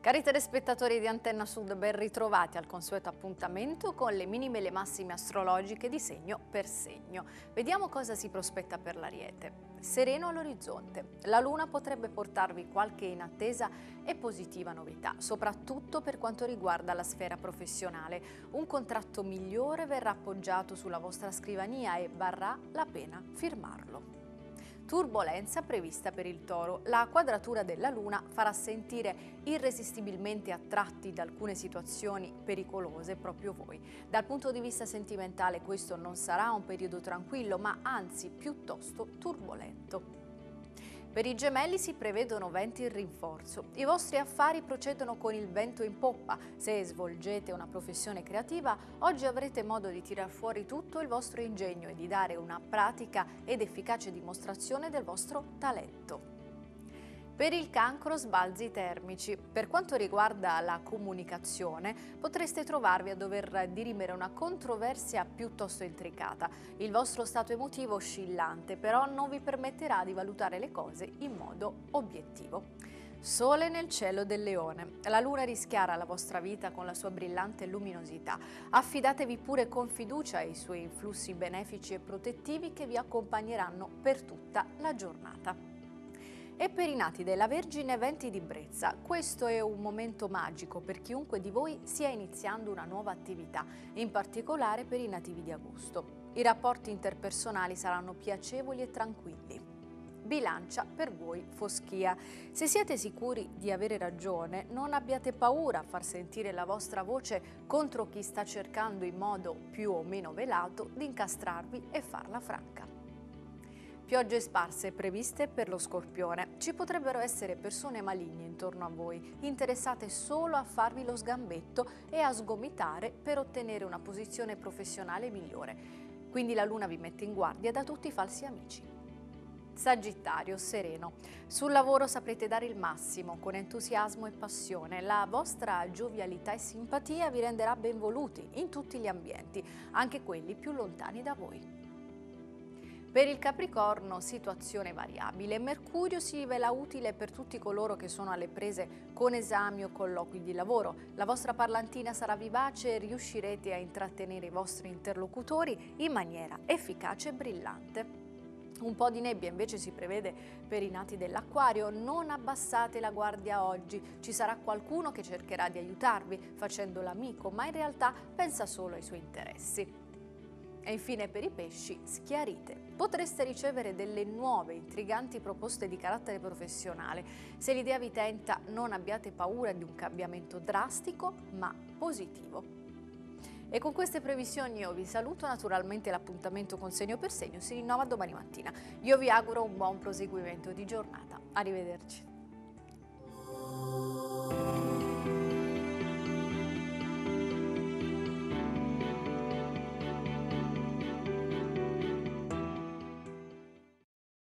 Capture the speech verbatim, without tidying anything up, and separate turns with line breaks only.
Cari telespettatori di Antenna Sud, ben ritrovati al consueto appuntamento con le minime e le massime astrologiche di segno per segno. Vediamo cosa si prospetta per l'Ariete. Sereno all'orizzonte. La Luna potrebbe portarvi qualche inattesa e positiva novità, soprattutto per quanto riguarda la sfera professionale. Un contratto migliore verrà appoggiato sulla vostra scrivania e varrà la pena firmarlo. Turbolenza prevista per il Toro. La quadratura della Luna farà sentire irresistibilmente attratti da alcune situazioni pericolose proprio voi. Dal punto di vista sentimentale questo non sarà un periodo tranquillo, ma anzi piuttosto turbolento. Per i Gemelli si prevedono venti in rinforzo. I vostri affari procedono con il vento in poppa. Se svolgete una professione creativa, oggi avrete modo di tirar fuori tutto il vostro ingegno e di dare una pratica ed efficace dimostrazione del vostro talento. Per il Cancro, sbalzi termici. Per quanto riguarda la comunicazione, potreste trovarvi a dover dirimere una controversia piuttosto intricata. Il vostro stato emotivo oscillante, però, non vi permetterà di valutare le cose in modo obiettivo. Sole nel cielo del Leone. La Luna rischiara la vostra vita con la sua brillante luminosità. Affidatevi pure con fiducia ai suoi influssi benefici e protettivi che vi accompagneranno per tutta la giornata. E per i nati della Vergine, venti di brezza. Questo è un momento magico per chiunque di voi stia iniziando una nuova attività, in particolare per i nativi di agosto. I rapporti interpersonali saranno piacevoli e tranquilli. Bilancia, per voi foschia. Se siete sicuri di avere ragione, non abbiate paura a far sentire la vostra voce contro chi sta cercando in modo più o meno velato di incastrarvi e farla franca. Piogge sparse previste per lo Scorpione. Ci potrebbero essere persone maligne intorno a voi, interessate solo a farvi lo sgambetto e a sgomitare per ottenere una posizione professionale migliore. Quindi la Luna vi mette in guardia da tutti i falsi amici. Sagittario, sereno. Sul lavoro saprete dare il massimo, con entusiasmo e passione. La vostra giovialità e simpatia vi renderà benvoluti in tutti gli ambienti, anche quelli più lontani da voi. Per il Capricorno, situazione variabile. Mercurio si rivela utile per tutti coloro che sono alle prese con esami o colloqui di lavoro. La vostra parlantina sarà vivace e riuscirete a intrattenere i vostri interlocutori in maniera efficace e brillante. Un po' di nebbia invece si prevede per i nati dell'Acquario. Non abbassate la guardia oggi, ci sarà qualcuno che cercherà di aiutarvi facendo l'amico, ma in realtà pensa solo ai suoi interessi. E infine per i pesci, schiarite. Potreste ricevere delle nuove, intriganti proposte di carattere professionale. Se l'idea vi tenta, non abbiate paura di un cambiamento drastico, ma positivo. E con queste previsioni io vi saluto, naturalmente l'appuntamento con segno per segno si rinnova domani mattina. Io vi auguro un buon proseguimento di giornata. Arrivederci.